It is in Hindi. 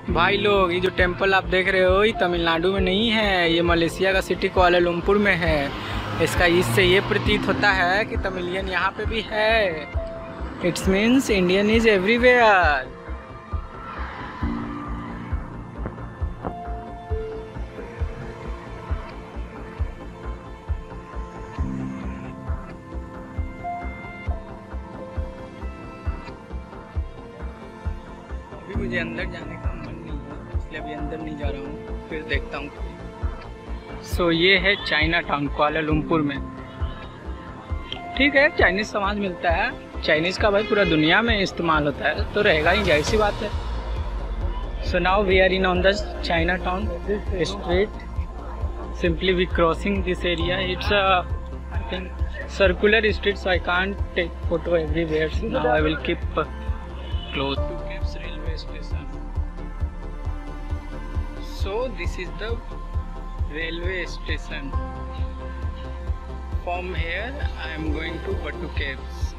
भाई लोग, ये जो टेम्पल आप देख रहे हो ये तमिलनाडु में नहीं है, ये मलेशिया का सिटी कुआलालंपुर में है। इसका इससे ये प्रतीत होता है कि तमिलियन यहाँ पे भी है। It's means Indian is everywhere. अभी मुझे अंदर जाने का मन नहीं है, इसलिए अभी अंदर नहीं जा रहा हूँ, फिर देखता हूँ। सो ये है चाइना टाउन कुआलालंपुर में। ठीक है, चाइनीज समाज मिलता है। चाइनीज का भाई पूरा दुनिया में इस्तेमाल होता है तो रहेगा ही, जाहिर सी बात है। So now we are in on the China town street. Simply we crossing this area. It's I think circular street, so I can't take photo everywhere. So now I will keep close to Krebs railway station. So this is the railway station. From here I am going to Batu Caves.